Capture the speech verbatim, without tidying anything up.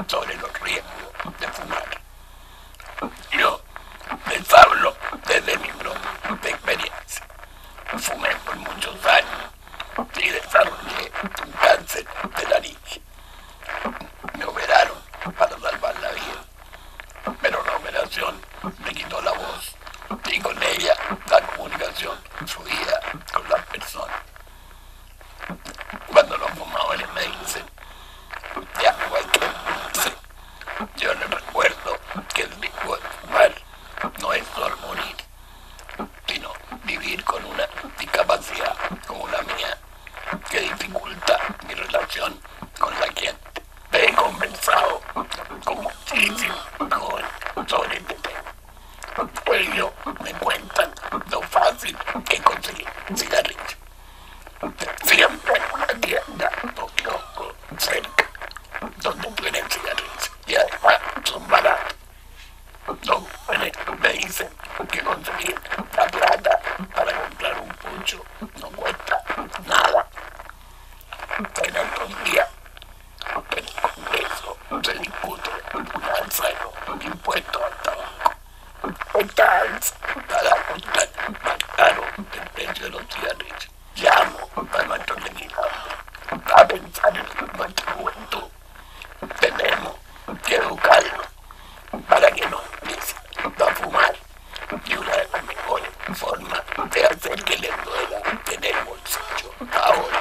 sobre los riesgos de fumar. Yo les hablo desde mi propia experiencia. Fumé por muchos años y desarrollé un cáncer de laringe. Me operaron para salvar la vida, pero la operación me quitó la voz y con ella la comunicación fluida con las personas. Cuando los fumadores me dicen, ya no hay que morirse, yo les recuerdo que el riesgo de fumar no es solo morir, sino vivir con una discapacidad como la mía, que dificulta mi relación con la gente. He conversado con muchísimos jóvenes sobre este tema. Por ello me cuentan lo fácil que es conseguir cigarrillos. Siempre hay una tienda o kiosco cerca donde tienen cigarrillos y además son baratos. Los jóvenes me dicen que conseguir la plata para comprar un pucho no cuesta nada. En estos días en el Congreso se discute una alza de los impuestos al tabaco. Esta alza dará contar más caro el precio de los cigarrillos. Llamo a nuestros legisladores a pensar en nuestra juventud. Tenemos que educarlos para que no empiecen a fumar. Y una de las mejores formas de hacer que les duela tener bolsillo ahora